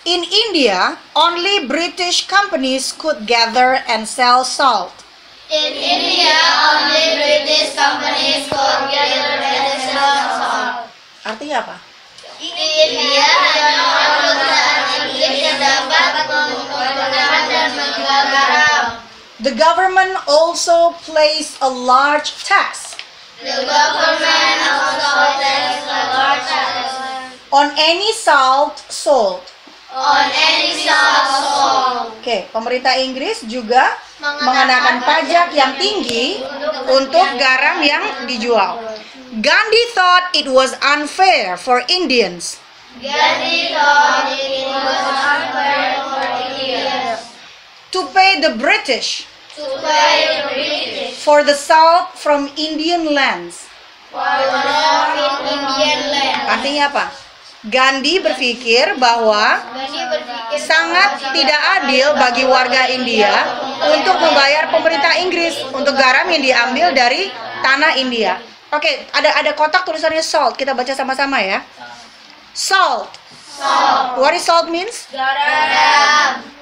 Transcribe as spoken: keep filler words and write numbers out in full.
In India, only British companies could gather and sell salt. In India, only British companies could gather and sell salt. Artinya apa? Di India, hanya perusahaan Inggris yang dapat menggunakan dan menjual garam. The government also placed a large tax The government also takes a large tax on any salt sold. on any salt sold. Oke, pemerintah Inggris juga Mengenakan mengenakan pajak yang tinggi untuk garam yang dijual. Gandhi thought it was unfair for Indians Gandhi thought it was unfair for Indians to pay the British to pay the British for the salt from Indian lands. for the salt in Indian land. Artinya apa? Gandhi berpikir bahwa Gandhi berpikir sangat tidak adil bagi warga India untuk membayar pemerintah Inggris untuk garam yang diambil dari tanah India. Oke, ada ada kotak tulisannya salt. Kita baca sama-sama ya. Salt. salt. What is salt means? Garam.